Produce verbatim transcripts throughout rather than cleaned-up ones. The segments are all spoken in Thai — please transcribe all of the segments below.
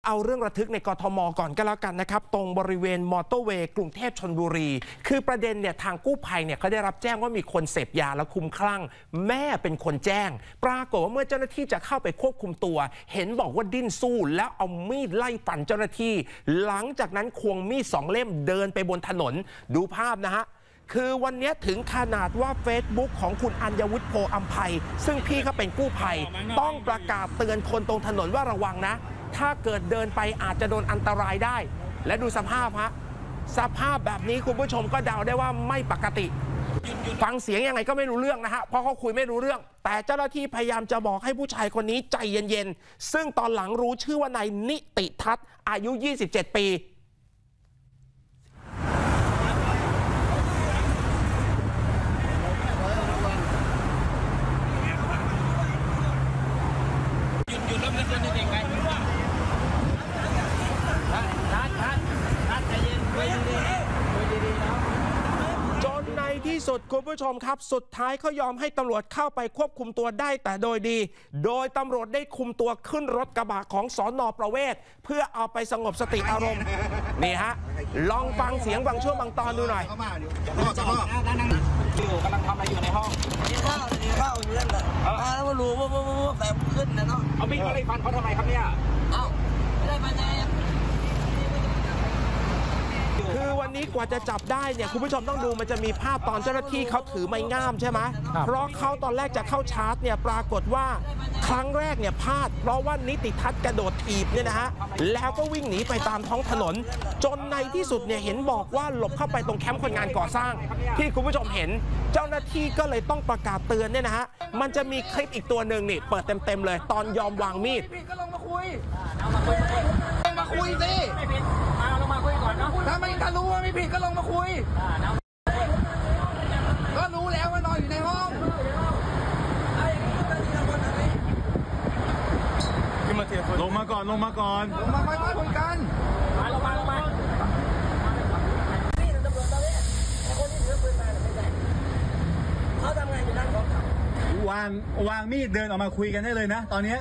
เอาเรื่องระทึกในกทมก่อนก็แล้วกันนะครับตรงบริเวณมอเตอร์เวย์กรุงเทพชลบุรีคือประเด็นเนี่ยทางกู้ภัยเนี่ยเขาได้รับแจ้งว่ามีคนเสพยาแล้วคลุ้มคลั่งแม่เป็นคนแจ้งปรากฏว่าเมื่อเจ้าหน้าที่จะเข้าไปควบคุมตัวเห็นบอกว่าดิ้นสู้แล้วเอามีดไล่ฟันเจ้าหน้าที่หลังจากนั้นควงมีดสองเล่มเดินไปบนถนนดูภาพนะฮะคือวันนี้ถึงขนาดว่า Facebook ของคุณอัญวุฒิโพอัมไพซึ่งพี่เขาเป็นกู้ภัยต้องประกาศเตือนคนตรงถนนว่าระวังนะถ้าเกิดเดินไปอาจจะโดนอันตรายได้และดูสภาพฮะสภาพแบบนี้คุณผู้ชมก็เดาได้ว่าไม่ปกติฟังเสียงยังไงก็ไม่รู้เรื่องนะฮะเพราะเขาคุยไม่รู้เรื่องแต่เจ้าหน้าที่พยายามจะบอกให้ผู้ชายคนนี้ใจเย็นๆซึ่งตอนหลังรู้ชื่อว่านายนิติทัศน์อายุยี่สิบเจ็ดปีจนในที่สุดคุณผู้ชมครับสุดท้ายเขายอมให้ตำรวจเข้าไปควบคุมตัวได้แต่โดยดีโดยตำรวจได้คุมตัวขึ้นรถกระบะของสน.ประเวศเพื่อเอาไปสงบสติอารมณ์นี่ฮะลองฟังเสียงบางช่วงบางตอนดูหน่อยอยู่กำลังทำอะไรอยู่ในห้องกินข้าวกินข้าวอยู่นั่นแหละแล้วมารู้ว่าว่าแสบขึ้นนะเนาะเอามีดมาไล่ฟันเขาทำไมครับเนี่ยเอ้าไม่ได้มาแน่คือวันนี้กว่าจะจับได้เนี่ยคุณผู้ชมต้องดูมันจะมีภาพตอนเจ้าหน้าที่เขาถือไม้งามใช่ไหมเพราะเขาตอนแรกจะเข้าชาร์จเนี่ยปรากฏว่าครั้งแรกเนี่ยพลาดเพราะว่านิติทัศน์กระโดดถีบเนี่ยนะฮะแล้วก็วิ่งหนีไปตามท้องถนนจนในที่สุดเนี่ยเห็นบอกว่าหลบเข้าไปตรงแคมป์คนงานก่อสร้างที่คุณผู้ชมเห็นเจ้าหน้าที่ก็เลยต้องประกาศเตือนเนี่ยนะฮะมันจะมีคลิปอีกตัวหนึ่งนี่เปิดเต็มๆเลยตอนยอมวางมีดก็ลงมาคุยลงมาคุยสิถ้าไม่ถ้ารู้ว่าไม่ผิดก็ลงมาคุยก็รู้แล้วว่านอนอยู่ในห้องลงมาก่อนลงมาก่อนลงมาค่อยๆคุยกันมาลงมาลงมาวางวางมีดเดินออกมาคุยกันได้เลยนะตอนนี้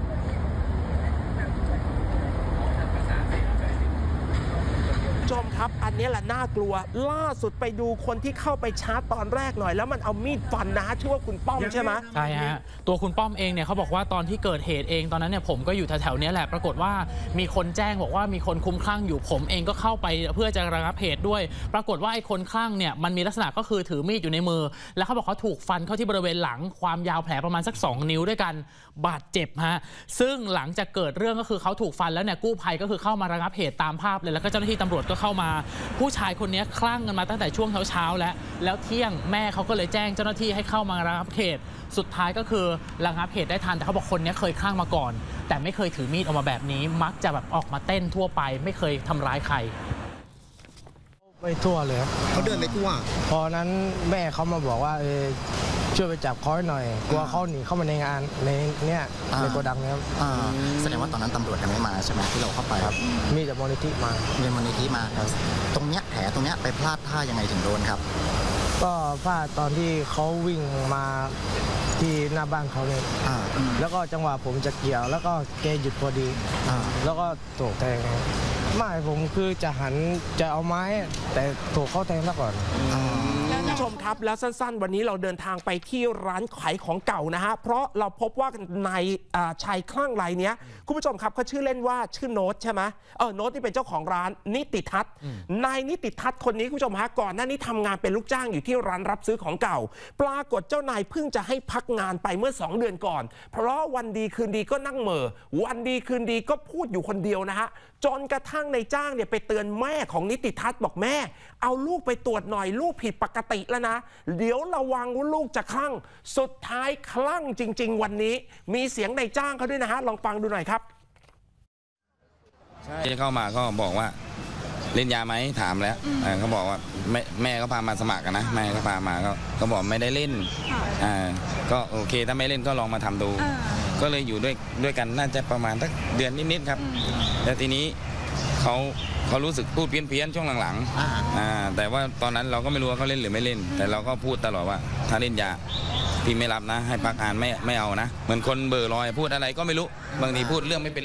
ชมครับอันนี้แหละน่ากลัวล่าสุดไปดูคนที่เข้าไปชาร์จตอนแรกหน่อยแล้วมันเอามีดฟันนะชื่อว่าคุณป้อมใช่ไหมใช่ฮะตัวคุณป้อมเองเนี่ยเขาบอกว่าตอนที่เกิดเหตุเองตอนนั้นเนี่ยผมก็อยู่แถวๆนี้แหละปรากฏว่ามีคนแจ้งบอกว่ามีคนคุ้มคลั่งอยู่ผมเองก็เข้าไปเพื่อจะระงับเหตุด้วยปรากฏว่าไอ้คนคลั่งเนี่ยมันมีลักษณะก็คือถือมีดอยู่ในมือแล้วเขาบอกเขาถูกฟันเข้าที่บริเวณหลังความยาวแผลประมาณสักสองนิ้วด้วยกันบาดเจ็บฮะซึ่งหลังจากเกิดเรื่องก็คือเขาถูกฟันแล้วเนี่ยกู้ภัยก็คือเข้ามาระงับเหตุตามภาพเลยแล้วก็เจ้าหน้าที่ตำรวจก็เข้ามาผู้ชายคนนี้คลั่งกันมาตั้งแต่ช่วงเช้าๆแล้วแล้วเที่ยงแม่เขาก็เลยแจ้งเจ้าหน้าที่ให้เข้ามาระงับเหตุสุดท้ายก็คือระงับเหตุได้ทันแต่เขาบอกคนนี้เคยคลั่งมาก่อนแต่ไม่เคยถือมีดออกมาแบบนี้มักจะแบบออกมาเต้นทั่วไปไม่เคยทำร้ายใครไปทั่วเลยครับเขาเดินไปทั่วพอนั้นแม่เขามาบอกว่าเออช่วยไปจับเขาหน่อยกลัวเขาหนีเข้ามาในงานในเนี้ยในโกดังนะครับแสดงว่าตอนนั้นตำรวจยังไม่มาใช่ไหมที่เราเข้าไปครับมีแต่มูลนิธิมามีมูลนิธิมาตรงเนี้ยแผลตรงเนี้ยไปพลาดท่ายังไงถึงโดนครับก็พลาดตอนที่เขาวิ่งมาที่หน้าบ้านเขาเนี่ยแล้วก็จังหวะผมจะเกี่ยวแล้วก็แกหยุดพอดีแล้วก็ถูกแทงไม่ผมคือจะหันจะเอาไม้แต่ถูกเขาแทงซะก่อนท่านผู้ชมครับแล้วสั้นๆวันนี้เราเดินทางไปที่ร้านขายของเก่านะฮะเพราะเราพบว่านายชายคลั่งรายนี้คุณผู้ชมครับเขาชื่อเล่นว่าชื่อโน้ตใช่ไหมเออโน้ตที่เป็นเจ้าของร้านนิติทัศน์นายนิติทัศน์คนนี้คุณผู้ชมฮะก่อนหน้านี้ทำงานเป็นลูกจ้างอยู่ที่ร้านรับซื้อของเก่าปรากฏเจ้านายเพิ่งจะให้พักงานไปเมื่อสองเดือนก่อนเพราะวันดีคืนดีก็นั่งเหม่อวันดีคืนดีก็พูดอยู่คนเดียวนะฮะจนกระทั่งในจ้างเนี่ยไปเตือนแม่ของนิติทัศน์บอกแม่เอาลูกไปตรวจหน่อยลูกผิดปกติแล้วนะเดี๋ยวระวังว่าลูกจะคลั่งสุดท้ายคลั่งจริงๆวันนี้มีเสียงในจ้างเขาด้วยนะฮะลองฟังดูหน่อยครับใช่เข้ามาก็บอกว่าเล่นยาไหมถามแล้วเขาบอกว่าแม่แม่ก็พามาสมัครกันนะแม่ก็พามาก็เขาบอกไม่ได้เล่นอ่าก็โอเคถ้าไม่เล่นก็ลองมาทำดูก็เลยอยู่ด้วยด้วยกันน่าจะประมาณสักเดือนนิดๆครับแล้วทีนี้เขาเขารู้สึกพูดเพี้ยนๆช่วงหลังๆอ่าแต่ว่าตอนนั้นเราก็ไม่รู้ว่าเขาเล่นหรือไม่เล่นแต่เราก็พูดตลอดว่าถ้าเล่นยาพี่ไม่รับนะให้พักงานไม่ไม่เอานะเหมือนคนเบอร์ลอยพูดอะไรก็ไม่รู้บางทีพูดเรื่องไม่เป็นเรื่อง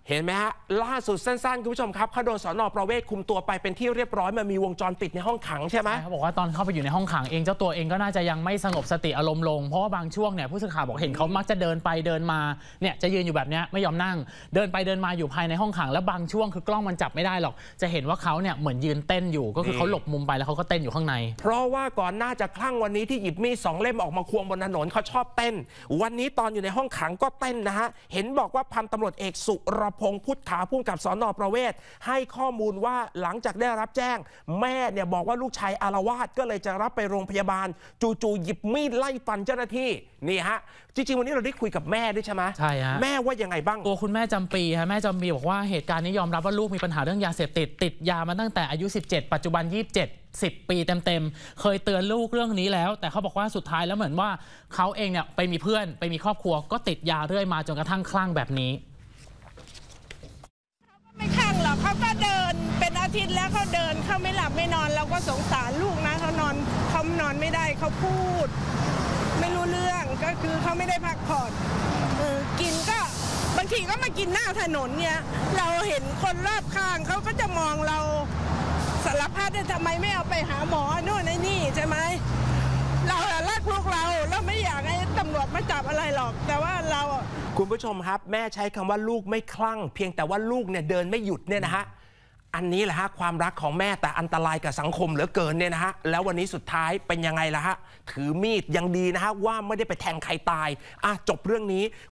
เห็นไหมฮะล่าสุดสั้นๆคุณผู้ชมครับเขาโดนสน.ประเวศคุมตัวไปเป็นที่เรียบร้อยมันมีวงจรปิดในห้องขังใช่ไหมเขาบอกว่าตอนเข้าไปอยู่ในห้องขังเองเจ้าตัวเองก็น่าจะยังไม่สงบสติอารมณ์ลงเพราะว่าบางช่วงเนี่ยผู้สื่อข่าวบอกเห็นเขามักจะเดินไปเดินมาเนี่ยจะยืนอยู่แบบนี้ไม่ยอมนั่งเดินไปเดินมาอยู่ภายในห้องขังแล้วบางช่วงคือกล้องมันจับไม่ได้หรอกจะเห็นว่าเขาเนี่ยเหมือนยืนเต้นอยู่ก็คือเขาหลบมุมไปแล้วเขาก็เต้นอยู่ข้างในเพราะว่าก่อนหน้าจะคลั่งวันนี้ที่หยิบมีดสองเล่มออกมาควงบนถนนเขาชอบเต้นวันนี้ตอนอยู่ในห้องขังก็เต้นนะฮะเห็นบอกว่าพันตำรวจเอกสุรพงษ์พุทธาผู้กำกับสน.ประเวศให้ข้อมูลว่าหลังจากได้รับแจ้งแม่เนี่ยบอกว่าลูกชายอาละวาดก็เลยจะรับไปโรงพยาบาลจู่ๆหยิบมีดไล่ฟันเจ้าหน้าที่นี่ฮะจริงๆวันนี้เราได้คุยกับแม่ด้วยใช่ไหมใช่ฮะแม่ว่ายังไงบ้างตัวคุณแม่จำปีฮะแม่จำปีบอกว่าเหตุการณ์นี้ยอมรับว่าลูกมีปัญหาเรื่องยาเสพติดติดยามาตั้งแต่อายุสิบเจ็ดปัจจุบันยี่สิบเจ็ด สิบปีเต็มๆเคยเตือนลูกเรื่องนี้แล้วแต่เขาบอกว่าสุดท้ายแล้วเหมือนว่าเขาเองเนี่ยไปมีเพื่อนไปมีครอบครัวก็ติดยาเรื่อยมาจนกระทั่งคลั่งแบบนี้ไม่คลั่งหรอกเขาก็เดินเป็นอาทิตย์แล้วเขาเดินเขาไม่หลับไม่นอนเราก็สงสารลูกนะเขานอนเขานอนไม่ได้เขาพูดไม่รู้เรื่องก็คือเขาไม่ได้พักผ่อนเออกินก็บางทีก็มากินหน้าถนนเนี่ยเราเห็นคนรอบข้างเขาก็จะมองเราสารพัดทำไมไม่เอาไปหาหมอโน่นไอ้นี่ใช่ไหมเรารักลูกเราเราไม่อยากให้ตำรวจมาจับอะไรหรอกแต่ว่าเราคุณผู้ชมครับแม่ใช้คำว่าลูกไม่คลั่งเพียงแต่ว่าลูกเนี่ยเดินไม่หยุดเนี่ยนะฮะอันนี้แหละฮะความรักของแม่แต่อันตรายกับสังคมเหลือเกินเนี่ยนะฮะแล้ววันนี้สุดท้ายเป็นยังไงล่ะฮะถือมีดยังดีนะฮะว่าไม่ได้ไปแทงใครตายอ่ะจบเรื่องนี้